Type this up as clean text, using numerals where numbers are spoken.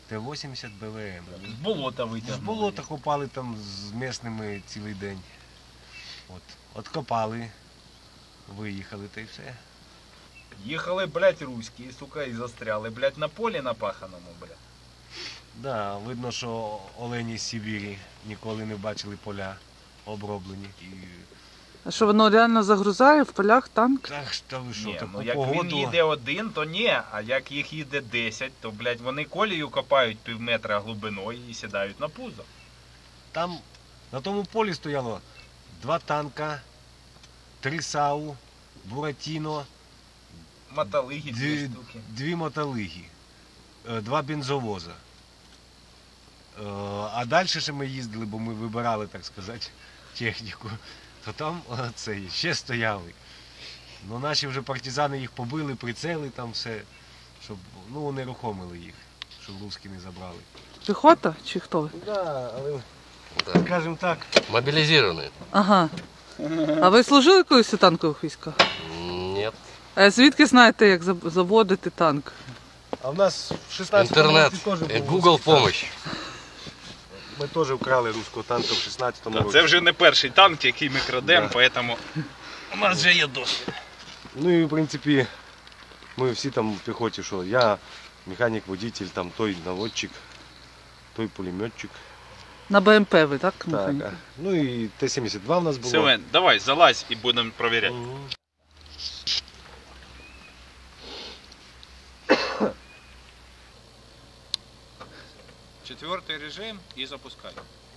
Т-80БВМ. З болота витягнули. З болота копали там з місними цілий день. От копали, виїхали та й все. Їхали, блядь, руські, сука, і застряли, блядь, на полі напаханому, блядь. Да, видно, що олені з Сибірі ніколи не бачили поля оброблені. А що, воно реально загрузає в полях танк? Так, та ви що, Ні, таку ну як погоду... він їде один, то ні, а як їх їде 10, то, блядь, вони колію копають півметра глибиною і сідають на пузо. Там на тому полі стояло 2 танка, 3 САУ, Буратіно, Мотолиги 2 штуки. 2 мотолиги, 2 бензовоза. А далі ще ми їздили, бо ми вибирали, так сказати, техніку, то там ще стояли. Ну, наші вже партизани їх побили, прицели там все, щоб, ну, вони рухомили їх, щоб русські не забрали. Піхота чи хто ви? Да, але, Да. скажімо так. Мобилизированные? Ага. А ви служили колись у танкових військах? Нет. А звідки знаєте, як заводити танк? А в нас в 16-му Интернет, році теж був Google русський танк. помощь. Ми теж вкрали руського танка в 16-му році. Це вже не перший танк, який ми крадемо, тому у нас вже є досвід. Ну і в принципі, ми всі там в піхоті, що я механік, водитель, там той наводчик, той пулеметчик. На БМП ви, так? Так, механіки? ну і Т-72 в нас було. Севен, давай, залазь і будемо перевіряти. Мгм. Четвертий режим і запускай.